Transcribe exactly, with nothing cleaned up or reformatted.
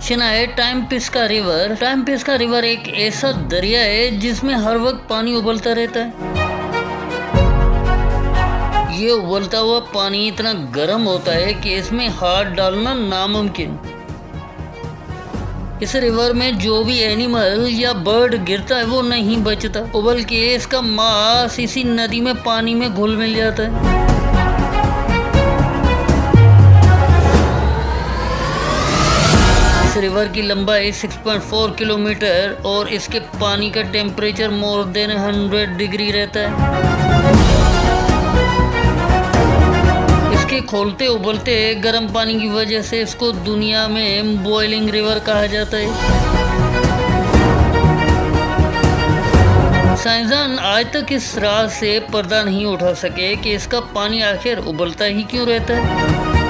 Question है Timpishka river. Timpishka river एक ऐसा दरिया है जिसमें हर वक्त पानी उबलता रहता है। ये उबलता हुआ पानी इतना गर्म होता है कि इसमें हाथ डालना नामुमकिन। इस रिवर में जो भी एनिमल या बर्ड गिरता है वो नहीं बचता, उबल के इसका मांस इसी नदी में पानी में घुल मिल जाता है। इस रिवर की लंबाई छह पॉइंट चार किलोमीटर और इसके पानी का टेम्परेचर मोर देन सौ डिग्री रहता है। इसके खोलते उबलते गर्म पानी की वजह से इसको दुनिया में बॉइलिंग रिवर कहा जाता है। साइंसदान आज तक इस राज से पर्दा नहीं उठा सके कि इसका पानी आखिर उबलता ही क्यों रहता है।